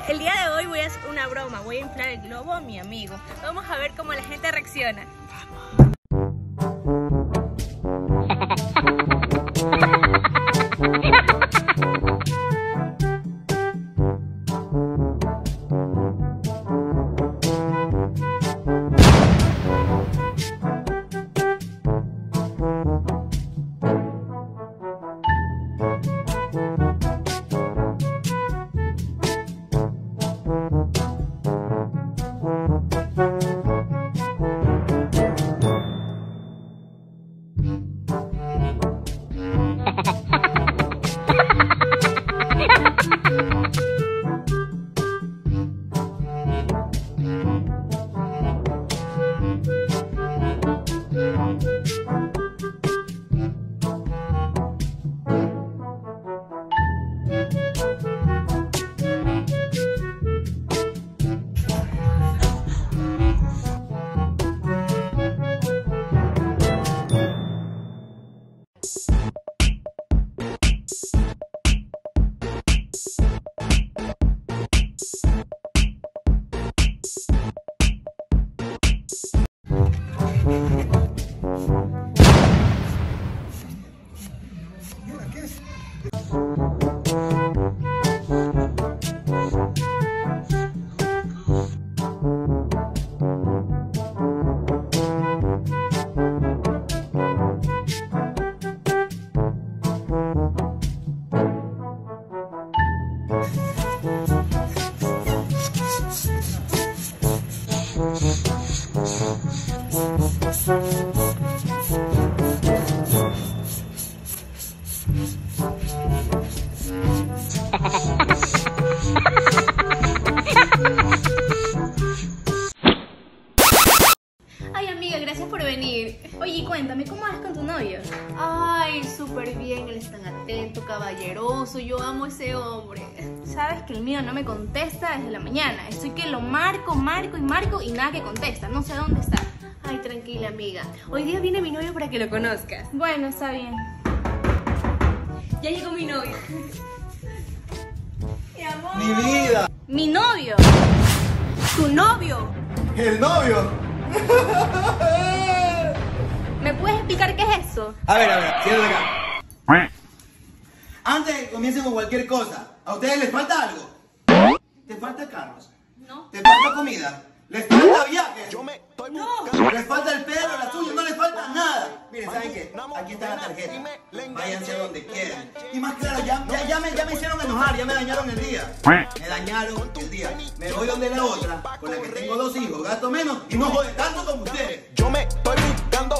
El día de hoy voy a hacer una broma, voy a inflar el globo a mi amigo. Vamos a ver cómo la gente reacciona. Ay, amiga, gracias por venir. Oye, cuéntame, ¿cómo vas con tu novio? Ay, súper bien, él es tan atento, caballeroso, yo amo a ese hombre. Sabes que el mío no me contesta desde la mañana. Estoy que lo marco y nada que contesta. No sé dónde está. Ay, tranquila, amiga. Hoy día viene mi novio para que lo conozcas. Bueno, está bien. Ya llegó mi novio. Mi amor. ¡Mi vida! Mi novio. ¿Tu novio? ¡El novio! ¿Me puedes explicar qué es eso? A ver, siéntate acá. Antes de que comiencen con cualquier cosa, ¿a ustedes les falta algo? ¿Te falta carros? No. ¿Te falta comida? ¿Les falta viajes? No. ¿Les falta el pelo, la tuya? No les falta nada. Miren, ¿saben qué? Aquí está la tarjeta. Váyanse a donde quieran. Y más claro, ya me hicieron enojar, ya me dañaron el día. Me dañaron el día. Me voy donde la otra, con la que tengo 2 hijos, gasto menos y no jode tanto como ustedes. Yo me estoy buscando